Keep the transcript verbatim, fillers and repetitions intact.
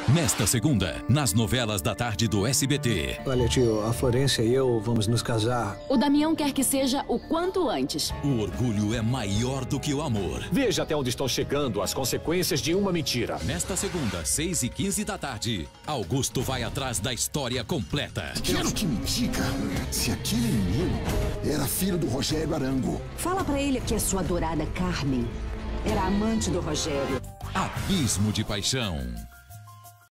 Nesta segunda, nas novelas da tarde do S B T. Olha, tio, a Florência e eu vamos nos casar. O Damião quer que seja o quanto antes. O orgulho é maior do que o amor. Veja até onde estão chegando as consequências de uma mentira. Nesta segunda, seis e quinze da tarde, Augusto vai atrás da história completa. Quero que me diga se aquele menino era filho do Rogério Arango. Fala pra ele que a sua adorada Carmen era amante do Rogério. Abismo de paixão.